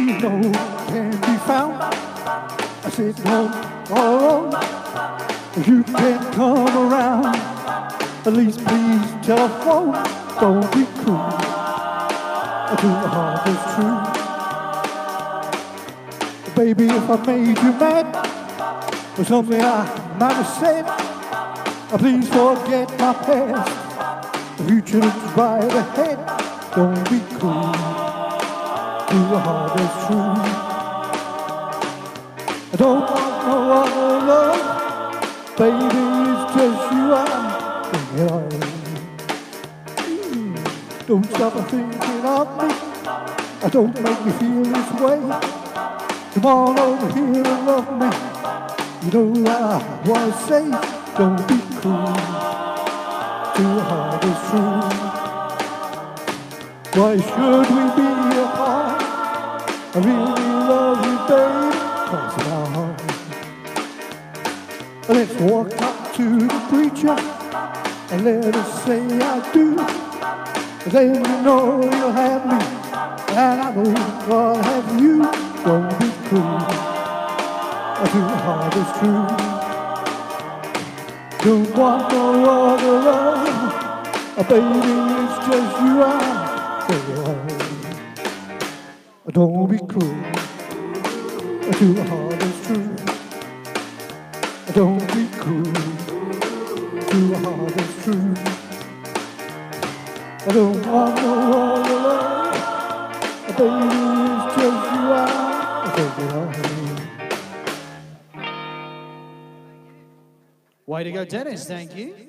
no can be found. I said, home all alone. You can't come around. At least please telephone. Don't be cruel. To the heart is true. Baby, if I made you mad for something I might have said, please forget my past. The future looks right ahead. Don't be cruel. To the heart is true. I don't want no other love. Baby, it's just you I'm thinking of. Don't stop thinking of me. Don't make me feel this way. Come on over here and love me. You know what I want to say. Don't be cruel. To the heart is true. Why should we be apart? I really love you, babe. Cross my heart. Let's walk up to the preacher and let us say I do. Then you know you'll have me, and I know I'll have you. Don't be cruel. To the heart is true. Don't want no other love. Baby, it's just you I'm thinking of. Don't be cruel. To the heart is true. Don't be cruel. To the heart is true. I don't want no other love. Baby, it's just you I'm thinking of. Way to go, Dennis. Thank you.